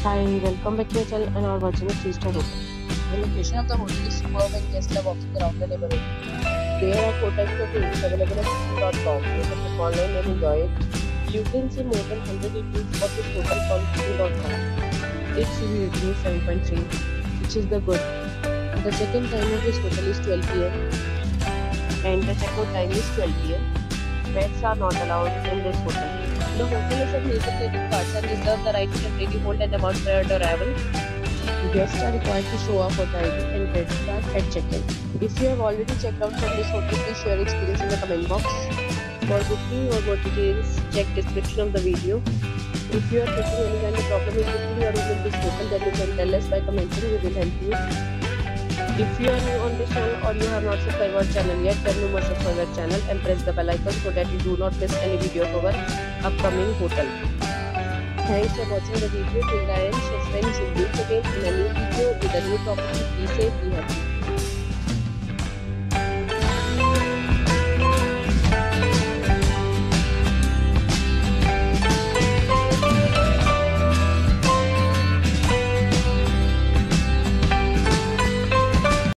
Hi, welcome back to your channel and are watching a 3-star hotel. The location of the hotel is superb and guests love walking around the neighborhood. There are 4 types of rooms available at booking.com. You can book online and enjoy it. You can see more than 100 reviews of this hotel from booking.com. Its review rating is 7.3, which is the good. The check-in time of this hotel is 12 p.m. and the check-out time is 12 p.m. Pets are not allowed in this hotel. The hotel accepts major credit cards and reserves the right to temporarily hold an amount prior to arrival. Guests are required to show a photo ID and credit card at check-in. If you have already checked out from this hotel, please share your experience in the comment box. For booking or more details, check description of the video. If you are facing any kind of problem in booking your room in this hotel, then you can tell us by commenting. We will help you. If you are new on this channel or you have not subscribed our channel yet, then you must subscribe our channel and press the bell icon so that you do not miss any video of our upcoming hotel. Thanks for watching the video till the end. So friends, we'll meet again in a new video with a new topic. Be safe, be happy.